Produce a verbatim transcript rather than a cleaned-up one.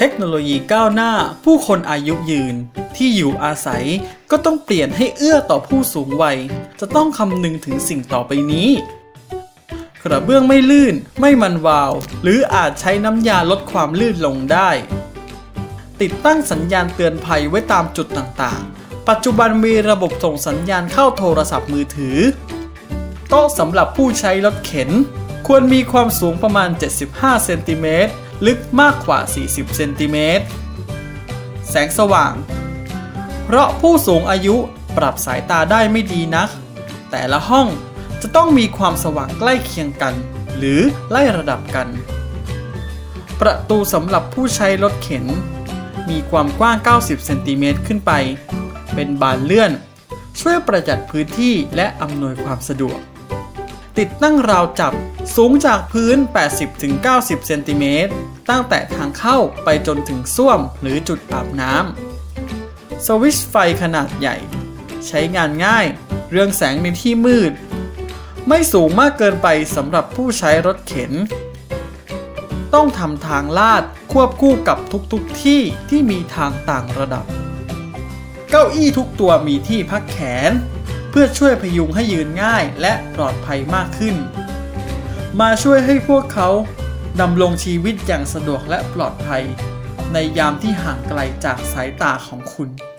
ทคโนโลยีก้าวหน้าผู้คนอายุยืนที่อยู่อาศัยก็ต้องเปลี่ยนให้เอื้อต่อผู้สูงวัยจะต้องคำนึงถึงสิ่งต่อไปนี้กระเบื้องไม่ลื่นไม่มันวาวหรืออาจใช้น้ำยาลดความลื่นลงได้ติดตั้งสัญญาณเตือนภัยไว้ตามจุดต่างๆปัจจุบันมีระบบส่งสัญญาณเข้าโทรศัพท์มือถือโต๊ะสำหรับผู้ใช้รถเข็นควรมีความสูงประมาณเจ็ดสิบห้าเซนติเมตรลึกมากกว่าสี่สิบเซนติเมตรแสงสว่างเพราะผู้สูงอายุปรับสายตาได้ไม่ดีนักแต่ละห้องจะต้องมีความสว่างใกล้เคียงกันหรือไล่ระดับกันประตูสำหรับผู้ใช้รถเข็นมีความกว้างเก้าสิบเซนติเมตรขึ้นไปเป็นบานเลื่อนช่วยประหยัดพื้นที่และอำนวยความสะดวกติดตั้งราวจับสูงจากพื้น แปดสิบถึงเก้าสิบเซนติเมตรตั้งแต่ทางเข้าไปจนถึงส้วมหรือจุดอาบน้ำสวิตช์ไฟขนาดใหญ่ใช้งานง่ายเรืองแสงในที่มืดไม่สูงมากเกินไปสำหรับผู้ใช้รถเข็นต้องทำทางลาดควบคู่กับทุกๆที่ที่มีทางต่างระดับเก้าอี้ทุกตัวมีที่พักแขนเพื่อช่วยพยุงให้ยืนง่ายและปลอดภัยมากขึ้นมาช่วยให้พวกเขาดำรงชีวิตอย่างสะดวกและปลอดภัยในยามที่ห่างไกลจากสายตาของคุณ